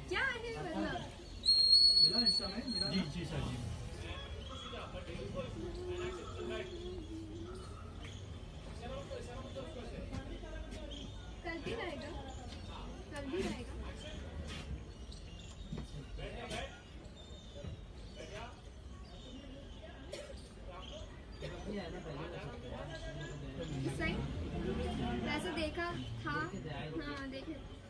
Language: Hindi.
क्या है मतलब? मिला इंस्टा में मिला? जी जी सर जी। कल भी रहेगा, कल भी रहेगा। सही वैसे देखा था, हाँ देखे।